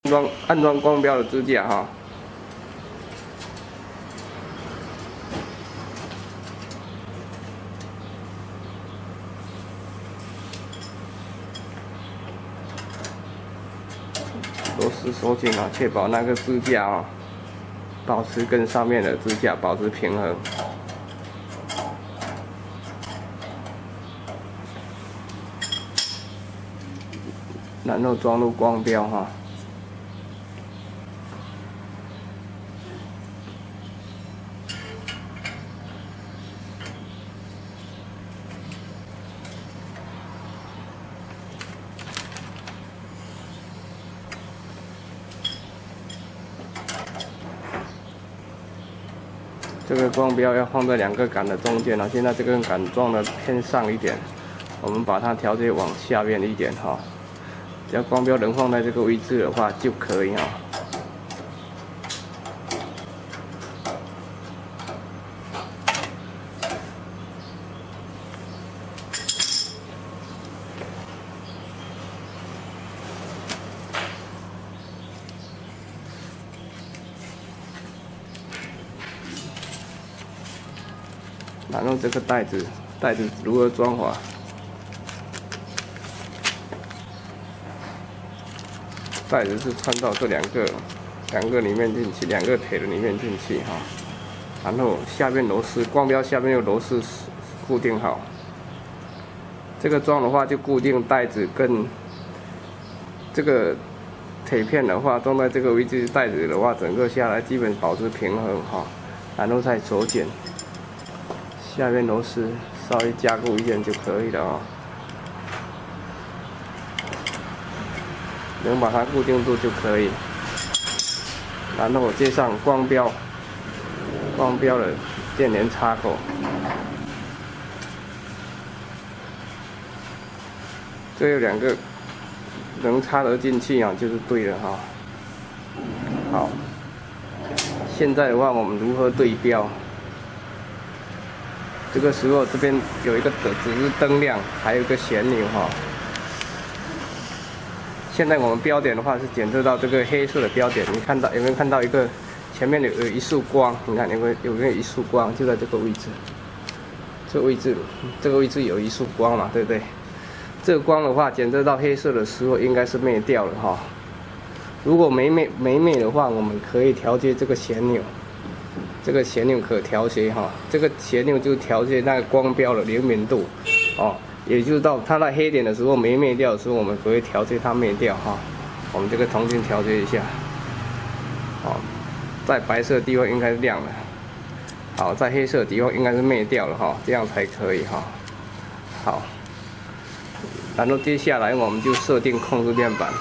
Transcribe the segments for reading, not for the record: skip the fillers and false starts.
安装光标的支架哈。螺丝收紧啊，确保那个支架啊，保持跟上面的支架保持平衡。然后装入光标哈。这个光标要放在2个杆的中间啊，现在这根杆装的偏上一点，我们把它调节往下面一点哈。只要光标能放在这个位置的话就可以哈。然后这个带子如何装法？带子是穿到这两个里面进去，2个铁的里面进去哈。然后下面螺丝，光标下面有螺丝固定好。这个装的话就固定带子跟这个铁片的话装在这个位置，带子的话整个下来基本保持平衡哈。然后再手剪。下面螺丝稍微加固一点就可以了啊，能把它固定住就可以。然后我接上光标的电源插口，这有2个能插得进去啊，就是对了哈。好，现在的话我们如何对标？这个时候这边有一个指示灯亮，还有一个旋钮哈。现在我们标点的话是检测到这个黑色的标点，你看到有没有看到一个前面有一束光？你看有没有一束光？就在这个位置，这个位置有一束光嘛，对不对？这个光的话检测到黑色的时候应该是灭掉了哈。如果没灭的话，我们可以调节这个旋钮。这个旋钮可调节哈，这个旋钮就调节那个光标的灵敏度，哦，也就是到它那黑点的时候没灭掉的时候，我们可以调节它灭掉哈。我们这个重新调节一下，好，在白色的地方应该是亮了，好，在黑色的地方应该是灭掉了哈，这样才可以哈。好，然后接下来我们就设定控制面板，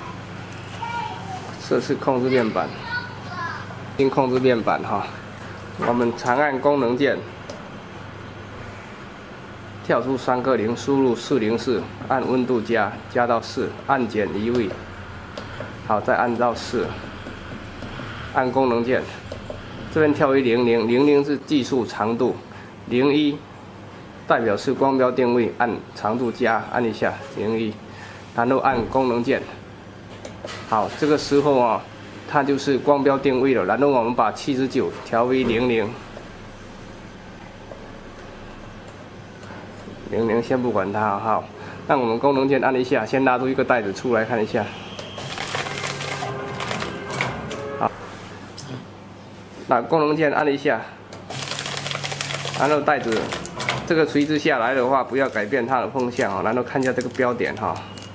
设置控制面板，定控制面板哈。我们长按功能键，跳出3个0，输入404，按温度加到4，按减移位，好，再按到4，按功能键，这边跳为00是计数长度，01代表是光标定位，按长度加，按一下01，然后按功能键，好，这个时候啊。它就是光标定位了，然后我们把79调为00，先不管它哈。那我们功能键按一下，先拉出一个带子出来看一下。好，那功能键按一下，然后带子这个垂直下来的话，不要改变它的风向啊，然后看一下这个标点哈。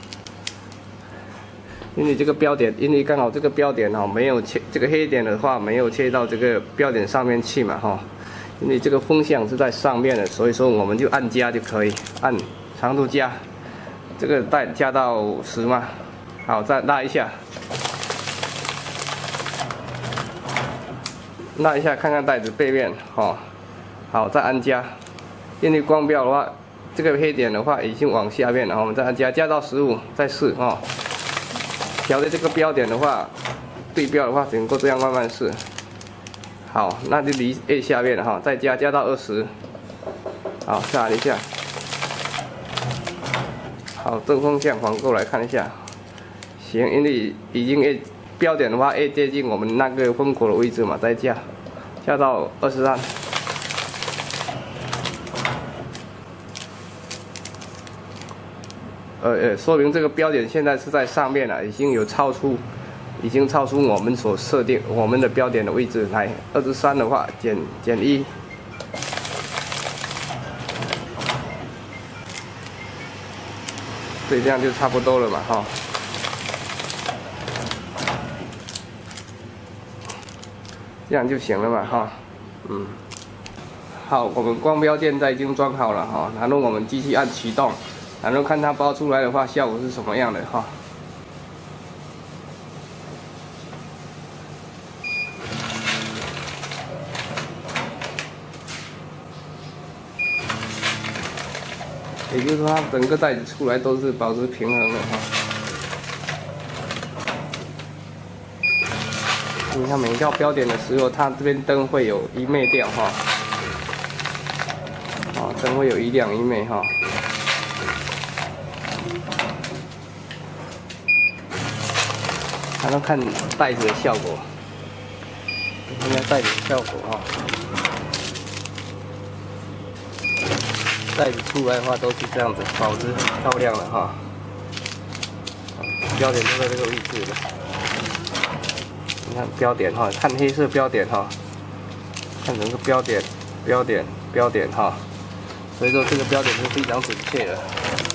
因为这个标点，因为刚好这个标点哈没有切，这个黑点的话没有切到这个标点上面去嘛哈。因为这个风向是在上面的，所以说我们就按加就可以，按长度加，这个带加到10嘛。好，再拉一下，拉一下看看带子背面哈。好，再按加。因为光标的话，这个黑点的话已经往下面了，我们再按加到15，再试哈。调的这个标点的话，对标的话，只能够这样慢慢试。好，那就离 A 下面了哈，再加到20。好，再按一下。好，正风向反过来看一下。行，因为已经标点的话越接近我们那个封口的位置嘛，再加到23。说明这个标点现在是在上面了，已经超出我们所设定我们的标点的位置。来23的话，减1，对，这样就差不多了嘛，哈。这样就行了嘛，哈。好，我们光标件在已经装好了哈，然后我们继续按启动。然后看它包出来的话，效果是什么样的哈？也就是说，它整个袋子出来都是保持平衡的哈。你看每到标点的时候，它这边灯会有一昧掉哈，灯会有一亮一昧哈。然后看袋子的效果，看看袋子的效果哈。袋子出来的话都是这样子，保持漂亮的哈。标点都在这个位置了。你看标点哈，看黑色标点哈，看整个标点哈。所以说这个标点是非常准确的。